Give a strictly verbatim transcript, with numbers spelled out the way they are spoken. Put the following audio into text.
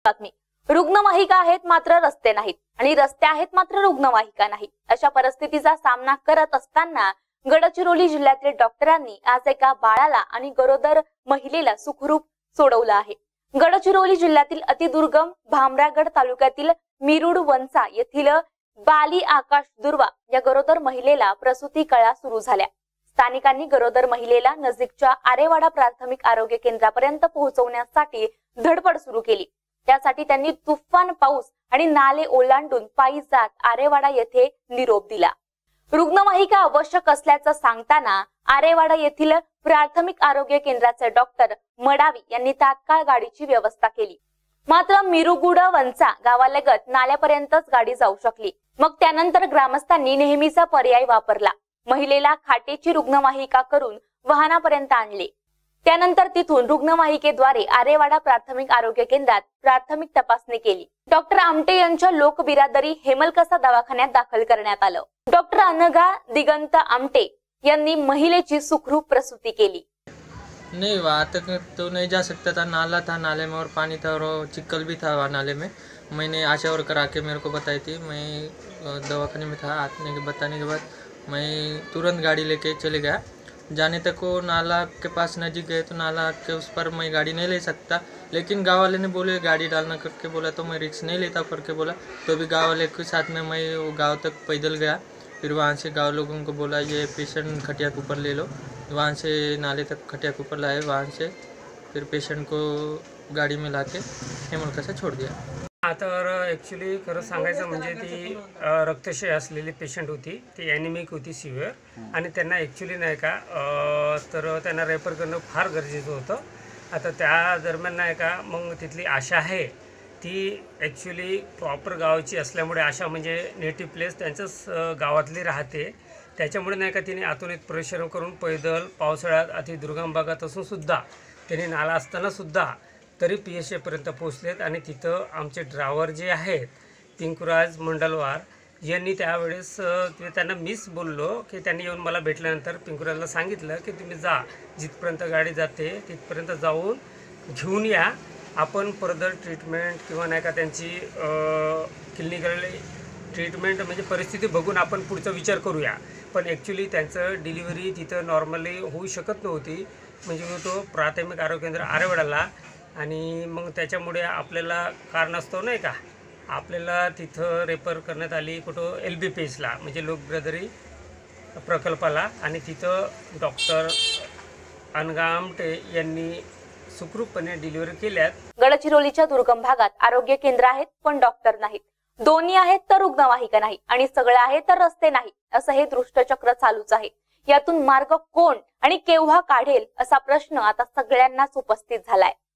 बातमी रुग्णवाहिका आहेत मात्र रस्ते नाहीत आणि रस्ते आहेत मात्र रुग्णवाहिका नाही अशा परिस्थितीचा सामना करत असताना गडचिरोली जिल्ह्यातील डॉक्टरांनी आज एका बाळाला आणि गरोदर महिलेला सुखरूप सोडवलं आहे। गडचिरोली जिल्ह्यातील अतिदुर्गम भामरागड तालुक्यातील मिरुड वंचा येथील बाली आकाश दुर्वा या गरोदर महिलेला प्रसूती कळा सुरू झाल्या। स्थानिकांनी गरोदर महिलेला नजीकच्या आरेवाडा प्राथमिक आरोग्य केंद्रापर्यंत पोहोचवण्यासाठी धडपड सुरू केली। त्यासाठी त्यांनी तुफान पाऊस आणि नाले ओलांडून पायी जात आरेवाडा येथे निरोप दिला। रुग्णवाहिका आवश्यक असल्याचं सांगताना आरेवाडा येथील प्राथमिक आरोग्य केंद्राचे डॉक्टर मडावी यांनी तात्काळ गाडीची व्यवस्था केली। मात्र मिरुगुड वंचा गावालगत नाल्यापर्यंतच गाडी जाऊ शकली। मग त्यानंतर ग्रामस्थांनी नेहमीचा पर्याय वापरला। महिलेला खाटेची रुग्णवाहिका करून वाहनापर्यंत आणले। त्यानंतर तिथून रुग्णवाहिकेद्वारे आरेवाडा प्राथमिक आरोग्य केंद्रात प्राथमिक तपासणी केली। डॉक्टर आमटे यांच्या लोकबिरादरी हेमलकसा दवाखान्यात दाखल करण्यात आलं। डॉक्टर अनघा दिगंत आमटे यांनी महिलेची सुखरूप प्रसूती केली। नहीं वहाँ तक तो नहीं जा सकता था, नाला था, नाले में और पानी था और चिक्कल भी था वहाँ नाले में। मैंने आशा वर्कर आके मेरे को बताई थी। मैं दवाखाने में था, आने के बताने के बाद मैं तुरंत गाड़ी लेके चले गया। जाने तक वो नाला के पास नजीक गए तो नाला के उस पर मैं गाड़ी नहीं ले सकता, लेकिन गाँव वाले ने बोले गाड़ी डालना करके बोला तो मैं रिक्स नहीं लेता करके बोला। तो भी गाँव वाले के साथ में मैं वो गाँव तक पैदल गया। फिर वहाँ से गाँव लोगों को बोला ये पेशेंट खटिया के ऊपर ले लो। वहाँ से नाले तक खटिया के ऊपर लाए, वहाँ से फिर पेशेंट को गाड़ी में लाके हेमलकसा छोड़ दिया। हां, तर ॲक्च्युली खरं सांगायचं म्हणजे ती रक्तक्षय असलेली पेशंट होती, ती ॲनिमिक होती सिव्हिअर आणि त्यांना ॲक्च्युली नाही का तर त्यांना रेफर करणं फार गरजेचं होतं। आता त्या दरम्यान नाही का मग तिथली आशा आहे ती ॲक्च्युली प्रॉपर गावाची असल्यामुळे आशा म्हणजे नेटिव्ह प्लेस त्यांचंच गावातली राहते, त्याच्यामुळे नाही का तिने आतून एक परिश्रम करून पैदल पावसाळ्यात अति दुर्गम भागात असून सुद्धा त्यांनी नाला असताना सुद्धा तरी पी एस एपर्यंत पोहोचलेत। आणि तिथं आमचे ड्रायव्हर जे आहेत पिंकुराज मंडलवार यांनी त्यावेळेस त्यांना मीच बोललो की त्यांनी येऊन मला भेटल्यानंतर पिंकुराजला सांगितलं की तुम्ही जा, जिथपर्यंत गाडी जाते तिथपर्यंत जाऊन घेऊन या, आपण फर्दर ट्रीटमेंट किंवा नाही का त्यांची क्लिनिकल ट्रीटमेंट म्हणजे परिस्थिती बघून आपण पुढचा विचार करूया। पण ॲक्च्युली त्यांचं डिलिव्हरी तिथं नॉर्मली होऊ शकत नव्हती, म्हणजे तो प्राथमिक आरोग्य केंद्र आरेवाडाला आणि मग त्याच्यामुळे आपल्याला कारणास्तव नाही का आपल्याला तिथं रेफर करण्यात आली कुठं एल बी पी एसला म्हणजे लोकबिरादरी प्रकल्पाला, आणि तिथं डॉक्टर अनघा आमटे यांनी सुखरूपपणे डिलिव्हरी केल्यात। गडचिरोलीच्या दुर्गम भागात आरोग्य केंद्र आहेत पण डॉक्टर नाहीत, दोन्ही आहेत तर रुग्णवाहिका नाही आणि सगळे आहे तर रस्ते नाही, असं हे दुष्टचक्र चालूच आहे। यातून मार्ग कोण आणि केव्हा काढेल असा प्रश्न आता सगळ्यांनाच उपस्थित झालाय।